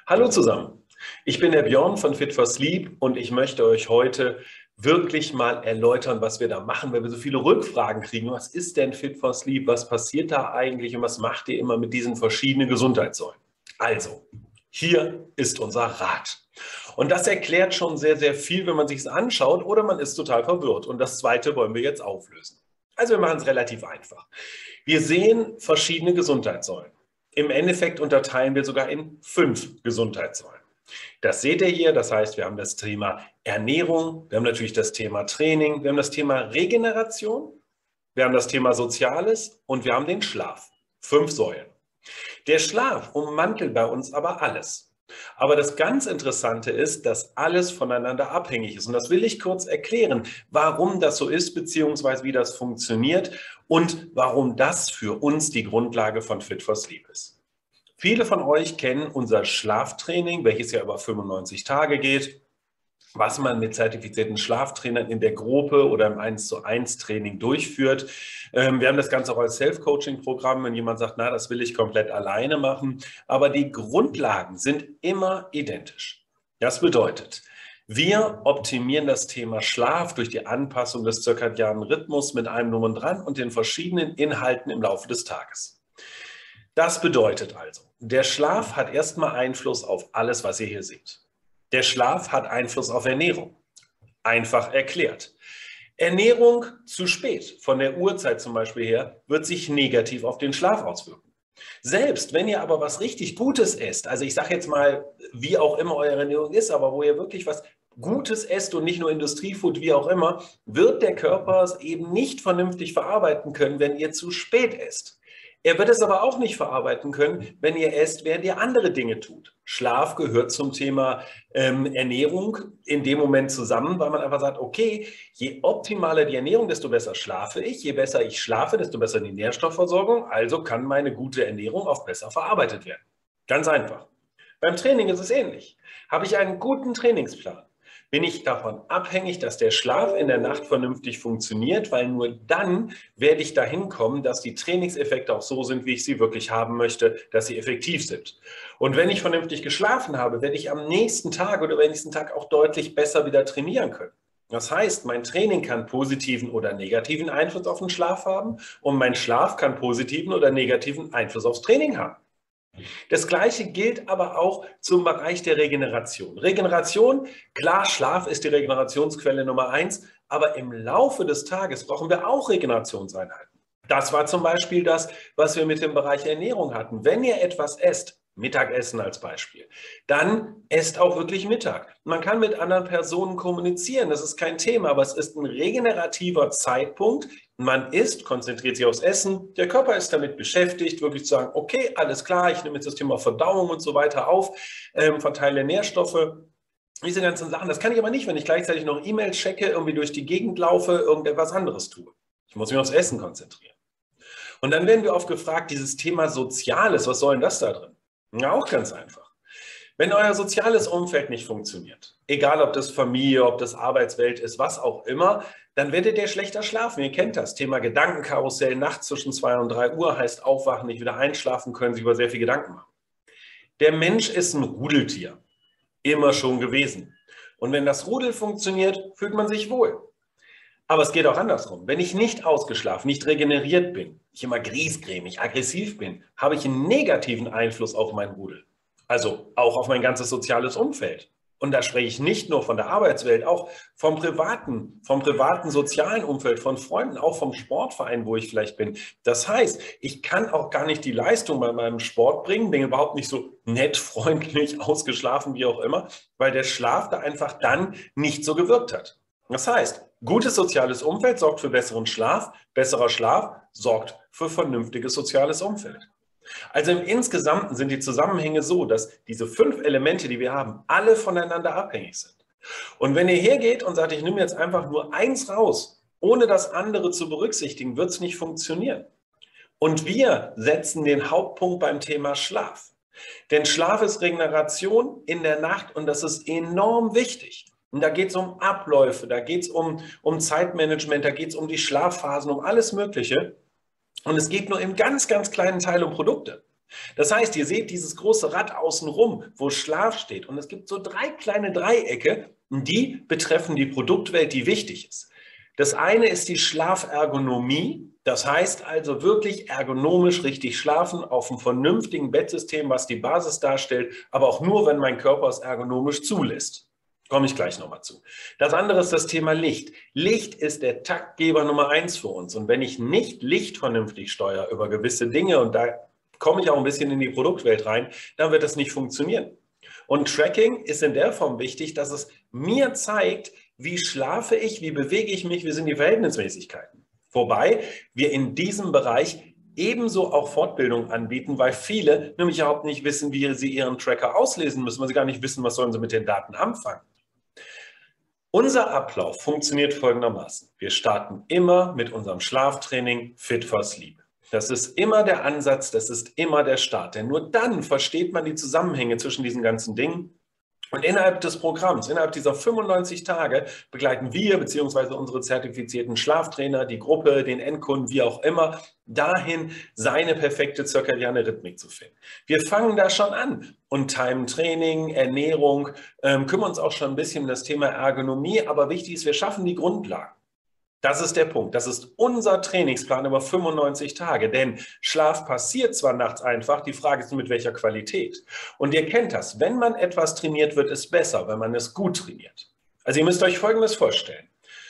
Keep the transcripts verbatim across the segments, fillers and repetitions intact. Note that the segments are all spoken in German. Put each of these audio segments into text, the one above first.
Hallo zusammen, ich bin der Björn von Fit for Sleep und ich möchte euch heute wirklich mal erläutern, was wir da machen, weil wir so viele Rückfragen kriegen. Was ist denn Fit for Sleep? Was passiert da eigentlich und was macht ihr immer mit diesen verschiedenen Gesundheitssäulen? Also, hier ist unser Rad. Und das erklärt schon sehr, sehr viel, wenn man sich es anschaut oder man ist total verwirrt. Und das Zweite wollen wir jetzt auflösen. Also wir machen es relativ einfach. Wir sehen verschiedene Gesundheitssäulen. Im Endeffekt unterteilen wir sogar in fünf Gesundheitssäulen. Das seht ihr hier, das heißt, wir haben das Thema Ernährung, wir haben natürlich das Thema Training, wir haben das Thema Regeneration, wir haben das Thema Soziales und wir haben den Schlaf. Fünf Säulen. Der Schlaf ummantelt bei uns aber alles. Aber das ganz Interessante ist, dass alles voneinander abhängig ist. Und das will ich kurz erklären, warum das so ist, beziehungsweise wie das funktioniert und warum das für uns die Grundlage von Fit for Sleep ist. Viele von euch kennen unser Schlaftraining, welches ja über fünfundneunzig Tage geht, was man mit zertifizierten Schlaftrainern in der Gruppe oder im eins zu eins Training durchführt. Wir haben das Ganze auch als Self-Coaching-Programm, wenn jemand sagt, na, das will ich komplett alleine machen. Aber die Grundlagen sind immer identisch. Das bedeutet, wir optimieren das Thema Schlaf durch die Anpassung des zirkadianen Rhythmus mit allem Drum und Dran und den verschiedenen Inhalten im Laufe des Tages. Das bedeutet also, der Schlaf hat erstmal Einfluss auf alles, was ihr hier seht. Der Schlaf hat Einfluss auf Ernährung. Einfach erklärt. Ernährung zu spät, von der Uhrzeit zum Beispiel her, wird sich negativ auf den Schlaf auswirken. Selbst wenn ihr aber was richtig Gutes esst, also ich sage jetzt mal, wie auch immer eure Ernährung ist, aber wo ihr wirklich was Gutes esst und nicht nur Industriefood, wie auch immer, wird der Körper es eben nicht vernünftig verarbeiten können, wenn ihr zu spät esst. Er wird es aber auch nicht verarbeiten können, wenn ihr esst, während ihr andere Dinge tut. Schlaf gehört zum Thema ähm, Ernährung in dem Moment zusammen, weil man einfach sagt, okay, je optimaler die Ernährung, desto besser schlafe ich. Je besser ich schlafe, desto besser die Nährstoffversorgung. Also kann meine gute Ernährung auch besser verarbeitet werden. Ganz einfach. Beim Training ist es ähnlich. Habe ich einen guten Trainingsplan, bin ich davon abhängig, dass der Schlaf in der Nacht vernünftig funktioniert, weil nur dann werde ich dahin kommen, dass die Trainingseffekte auch so sind, wie ich sie wirklich haben möchte, dass sie effektiv sind. Und wenn ich vernünftig geschlafen habe, werde ich am nächsten Tag oder am nächsten Tag auch deutlich besser wieder trainieren können. Das heißt, mein Training kann positiven oder negativen Einfluss auf den Schlaf haben und mein Schlaf kann positiven oder negativen Einfluss aufs Training haben. Das Gleiche gilt aber auch zum Bereich der Regeneration. Regeneration, klar, Schlaf ist die Regenerationsquelle Nummer eins, aber im Laufe des Tages brauchen wir auch Regenerationseinheiten. Das war zum Beispiel das, was wir mit dem Bereich Ernährung hatten. Wenn ihr etwas esst, Mittagessen als Beispiel, dann esst auch wirklich Mittag. Man kann mit anderen Personen kommunizieren, das ist kein Thema, aber es ist ein regenerativer Zeitpunkt. Man isst, konzentriert sich aufs Essen, der Körper ist damit beschäftigt, wirklich zu sagen, okay, alles klar, ich nehme jetzt das Thema Verdauung und so weiter auf, ähm, verteile Nährstoffe, diese ganzen Sachen. Das kann ich aber nicht, wenn ich gleichzeitig noch E-Mails checke, irgendwie durch die Gegend laufe, irgendetwas anderes tue. Ich muss mich aufs Essen konzentrieren. Und dann werden wir oft gefragt, dieses Thema Soziales, was soll denn das da drin? Ja, auch ganz einfach. Wenn euer soziales Umfeld nicht funktioniert, egal ob das Familie, ob das Arbeitswelt ist, was auch immer, dann werdet ihr schlechter schlafen. Ihr kennt das Thema Gedankenkarussell, nachts zwischen zwei und drei Uhr heißt aufwachen, nicht wieder einschlafen können, sich über sehr viel Gedanken machen. Der Mensch ist ein Rudeltier, immer schon gewesen. Und wenn das Rudel funktioniert, fühlt man sich wohl. Aber es geht auch andersrum. Wenn ich nicht ausgeschlafen, nicht regeneriert bin, ich immer griesgrämig, aggressiv bin, habe ich einen negativen Einfluss auf mein Rudel. Also auch auf mein ganzes soziales Umfeld. Und da spreche ich nicht nur von der Arbeitswelt, auch vom privaten, vom privaten sozialen Umfeld, von Freunden, auch vom Sportverein, wo ich vielleicht bin. Das heißt, ich kann auch gar nicht die Leistung bei meinem Sport bringen, bin überhaupt nicht so nett, freundlich, ausgeschlafen, wie auch immer, weil der Schlaf da einfach dann nicht so gewirkt hat. Das heißt, gutes soziales Umfeld sorgt für besseren Schlaf, besserer Schlaf sorgt für vernünftiges soziales Umfeld. Also im Insgesamten sind die Zusammenhänge so, dass diese fünf Elemente, die wir haben, alle voneinander abhängig sind. Und wenn ihr hergeht und sagt, ich nehme jetzt einfach nur eins raus, ohne das andere zu berücksichtigen, wird es nicht funktionieren. Und wir setzen den Hauptpunkt beim Thema Schlaf. Denn Schlaf ist Regeneration in der Nacht und das ist enorm wichtig. Und da geht es um Abläufe, da geht es um, um Zeitmanagement, da geht es um die Schlafphasen, um alles Mögliche. Und es geht nur im ganz, ganz kleinen Teil um Produkte. Das heißt, ihr seht dieses große Rad außenrum, wo Schlaf steht. Und es gibt so drei kleine Dreiecke, die betreffen die Produktwelt, die wichtig ist. Das eine ist die Schlafergonomie. Das heißt also wirklich ergonomisch richtig schlafen auf einem vernünftigen Bettsystem, was die Basis darstellt, aber auch nur, wenn mein Körper es ergonomisch zulässt. Komme ich gleich nochmal zu. Das andere ist das Thema Licht. Licht ist der Taktgeber Nummer eins für uns. Und wenn ich nicht Licht vernünftig steuere über gewisse Dinge, und da komme ich auch ein bisschen in die Produktwelt rein, dann wird das nicht funktionieren. Und Tracking ist in der Form wichtig, dass es mir zeigt, wie schlafe ich, wie bewege ich mich, wie sind die Verhältnismäßigkeiten. Wobei wir in diesem Bereich ebenso auch Fortbildung anbieten, weil viele nämlich überhaupt nicht wissen, wie sie ihren Tracker auslesen müssen, weil sie gar nicht wissen, was sollen sie mit den Daten anfangen. Unser Ablauf funktioniert folgendermaßen. Wir starten immer mit unserem Schlaftraining Fit for Sleep. Das ist immer der Ansatz, das ist immer der Start. Denn nur dann versteht man die Zusammenhänge zwischen diesen ganzen Dingen. Und innerhalb des Programms, innerhalb dieser fünfundneunzig Tage, begleiten wir bzw. unsere zertifizierten Schlaftrainer, die Gruppe, den Endkunden, wie auch immer, dahin, seine perfekte zirkadiane Rhythmik zu finden. Wir fangen da schon an und timen Training, Ernährung, ähm, kümmern uns auch schon ein bisschen um das Thema Ergonomie, aber wichtig ist, wir schaffen die Grundlagen. Das ist der Punkt. Das ist unser Trainingsplan über fünfundneunzig Tage, denn Schlaf passiert zwar nachts einfach, die Frage ist nur, mit welcher Qualität. Und ihr kennt das, wenn man etwas trainiert, wird es besser, wenn man es gut trainiert. Also ihr müsst euch Folgendes vorstellen.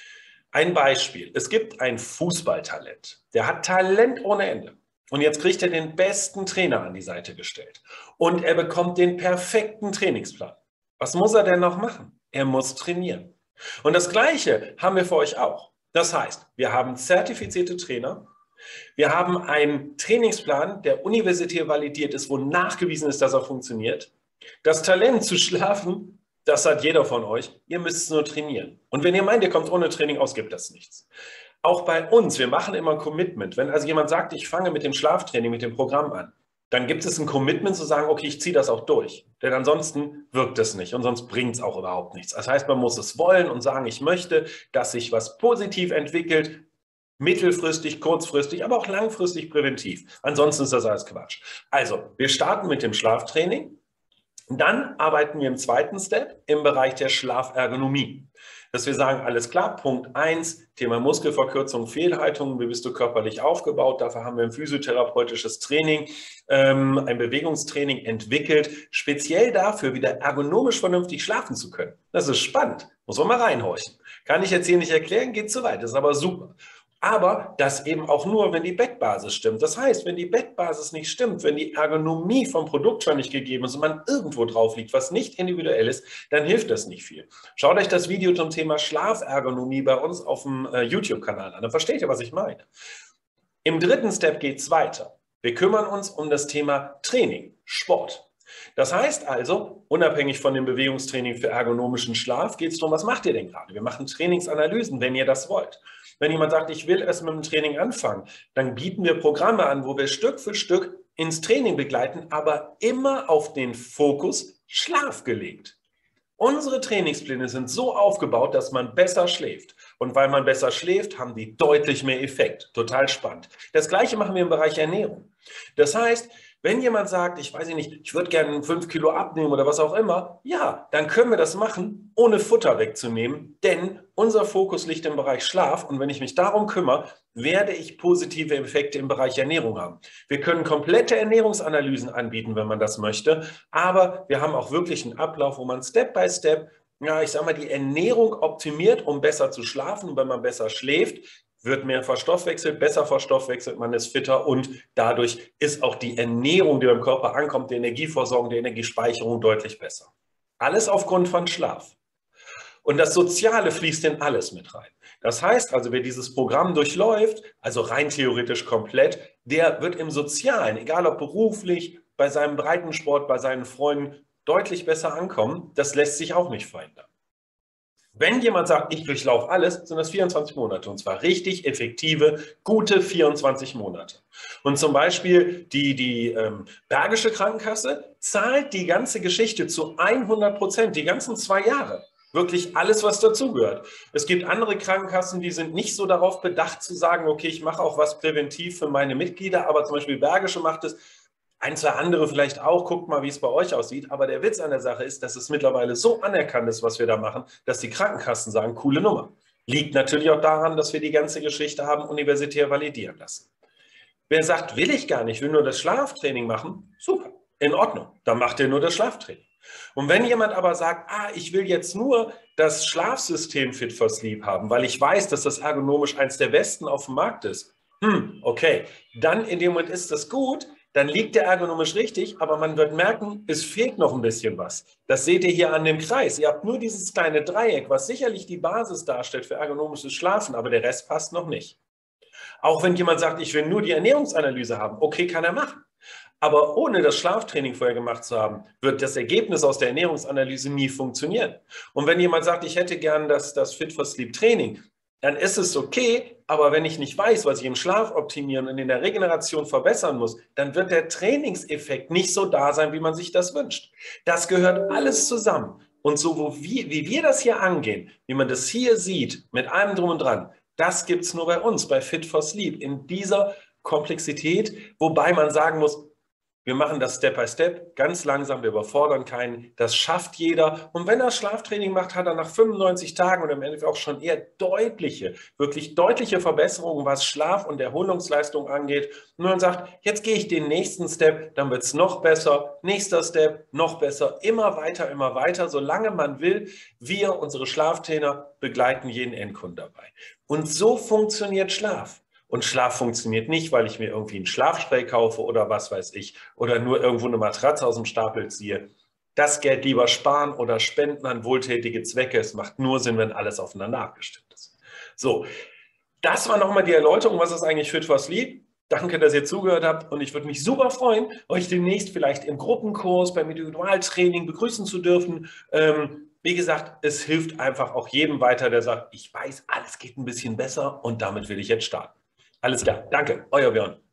Ein Beispiel. Es gibt ein Fußballtalent, der hat Talent ohne Ende. Und jetzt kriegt er den besten Trainer an die Seite gestellt. Und er bekommt den perfekten Trainingsplan. Was muss er denn noch machen? Er muss trainieren. Und das Gleiche haben wir für euch auch. Das heißt, wir haben zertifizierte Trainer, wir haben einen Trainingsplan, der universitär validiert ist, wo nachgewiesen ist, dass er funktioniert. Das Talent zu schlafen, das hat jeder von euch. Ihr müsst es nur trainieren. Und wenn ihr meint, ihr kommt ohne Training aus, gibt das nichts. Auch bei uns, wir machen immer ein Commitment. Wenn also jemand sagt, ich fange mit dem Schlaftraining, mit dem Programm an, dann gibt es ein Commitment zu sagen, okay, ich ziehe das auch durch. Denn ansonsten wirkt es nicht und sonst bringt es auch überhaupt nichts. Das heißt, man muss es wollen und sagen, ich möchte, dass sich was positiv entwickelt, mittelfristig, kurzfristig, aber auch langfristig präventiv. Ansonsten ist das alles Quatsch. Also, wir starten mit dem Schlaftraining. Dann arbeiten wir im zweiten Step im Bereich der Schlafergonomie. Dass wir sagen, alles klar, Punkt eins, Thema Muskelverkürzung, Fehlhaltung, wie bist du körperlich aufgebaut? Dafür haben wir ein physiotherapeutisches Training, ähm, ein Bewegungstraining entwickelt, speziell dafür, wieder ergonomisch vernünftig schlafen zu können. Das ist spannend, muss man mal reinhorchen. Kann ich jetzt hier nicht erklären, geht zu weit, das ist aber super. Aber das eben auch nur, wenn die Bettbasis stimmt. Das heißt, wenn die Bettbasis nicht stimmt, wenn die Ergonomie vom Produkt schon nicht gegeben ist und man irgendwo drauf liegt, was nicht individuell ist, dann hilft das nicht viel. Schaut euch das Video zum Thema Schlafergonomie bei uns auf dem äh, YouTube-Kanal an. Dann versteht ihr, was ich meine. Im dritten Step geht es weiter. Wir kümmern uns um das Thema Training, Sport. Das heißt also, unabhängig von dem Bewegungstraining für ergonomischen Schlaf, geht es darum, was macht ihr denn gerade? Wir machen Trainingsanalysen, wenn ihr das wollt. Wenn jemand sagt, ich will erst mit dem Training anfangen, dann bieten wir Programme an, wo wir Stück für Stück ins Training begleiten, aber immer auf den Fokus Schlaf gelegt. Unsere Trainingspläne sind so aufgebaut, dass man besser schläft. Und weil man besser schläft, haben die deutlich mehr Effekt. Total spannend. Das Gleiche machen wir im Bereich Ernährung. Das heißt, wenn jemand sagt, ich weiß nicht, ich würde gerne fünf Kilo abnehmen oder was auch immer, ja, dann können wir das machen, ohne Futter wegzunehmen, denn unser Fokus liegt im Bereich Schlaf und wenn ich mich darum kümmere, werde ich positive Effekte im Bereich Ernährung haben. Wir können komplette Ernährungsanalysen anbieten, wenn man das möchte, aber wir haben auch wirklich einen Ablauf, wo man Step by Step, ja, ich sage mal, die Ernährung optimiert, um besser zu schlafen und wenn man besser schläft, wird mehr verstoffwechselt, besser verstoffwechselt, man ist fitter und dadurch ist auch die Ernährung, die beim Körper ankommt, die Energieversorgung, die Energiespeicherung deutlich besser. Alles aufgrund von Schlaf. Und das Soziale fließt in alles mit rein. Das heißt also, wer dieses Programm durchläuft, also rein theoretisch komplett, der wird im Sozialen, egal ob beruflich, bei seinem Breitensport, bei seinen Freunden, deutlich besser ankommen. Das lässt sich auch nicht verhindern. Wenn jemand sagt, ich durchlaufe alles, sind das vierundzwanzig Monate und zwar richtig effektive, gute vierundzwanzig Monate. Und zum Beispiel die, die ähm, Bergische Krankenkasse zahlt die ganze Geschichte zu hundert Prozent, die ganzen zwei Jahre. Wirklich alles, was dazugehört. Es gibt andere Krankenkassen, die sind nicht so darauf bedacht zu sagen, okay, ich mache auch was präventiv für meine Mitglieder, aber zum Beispiel Bergische macht es Ein, zwei andere vielleicht auch, guckt mal, wie es bei euch aussieht. Aber der Witz an der Sache ist, dass es mittlerweile so anerkannt ist, was wir da machen, dass die Krankenkassen sagen, coole Nummer. Liegt natürlich auch daran, dass wir die ganze Geschichte haben universitär validieren lassen. Wer sagt, will ich gar nicht, will nur das Schlaftraining machen, super, in Ordnung, dann macht ihr nur das Schlaftraining. Und wenn jemand aber sagt, ah, ich will jetzt nur das Schlafsystem Fit for Sleep haben, weil ich weiß, dass das ergonomisch eins der besten auf dem Markt ist, hm, okay, dann in dem Moment ist das gut, dann liegt der ergonomisch richtig, aber man wird merken, es fehlt noch ein bisschen was. Das seht ihr hier an dem Kreis. Ihr habt nur dieses kleine Dreieck, was sicherlich die Basis darstellt für ergonomisches Schlafen, aber der Rest passt noch nicht. Auch wenn jemand sagt, ich will nur die Ernährungsanalyse haben, okay, kann er machen. Aber ohne das Schlaftraining vorher gemacht zu haben, wird das Ergebnis aus der Ernährungsanalyse nie funktionieren. Und wenn jemand sagt, ich hätte gern das, das Fit for Sleep Training, dann ist es okay, aber wenn ich nicht weiß, was ich im Schlaf optimieren und in der Regeneration verbessern muss, dann wird der Trainingseffekt nicht so da sein, wie man sich das wünscht. Das gehört alles zusammen. Und so wo wir, wie wir das hier angehen, wie man das hier sieht, mit allem drum und dran, das gibt es nur bei uns, bei Fit for Sleep, in dieser Komplexität, wobei man sagen muss, wir machen das Step by Step, ganz langsam, wir überfordern keinen, das schafft jeder. Und wenn er Schlaftraining macht, hat er nach fünfundneunzig Tagen und im Endeffekt auch schon eher deutliche, wirklich deutliche Verbesserungen, was Schlaf und Erholungsleistung angeht. Und man sagt, jetzt gehe ich den nächsten Step, dann wird es noch besser, nächster Step, noch besser, immer weiter, immer weiter, solange man will. Wir, unsere Schlaftrainer, begleiten jeden Endkunden dabei. Und so funktioniert Schlaf. Und Schlaf funktioniert nicht, weil ich mir irgendwie einen Schlafspray kaufe oder was weiß ich, oder nur irgendwo eine Matratze aus dem Stapel ziehe. Das Geld lieber sparen oder spenden an wohltätige Zwecke. Es macht nur Sinn, wenn alles aufeinander abgestimmt ist. So, das war nochmal die Erläuterung, was ist eigentlich Fit for Sleep. Danke, dass ihr zugehört habt und ich würde mich super freuen, euch demnächst vielleicht im Gruppenkurs, beim Individualtraining begrüßen zu dürfen. Ähm, Wie gesagt, es hilft einfach auch jedem weiter, der sagt, ich weiß, alles geht ein bisschen besser und damit will ich jetzt starten. Alles klar, danke, euer Björn.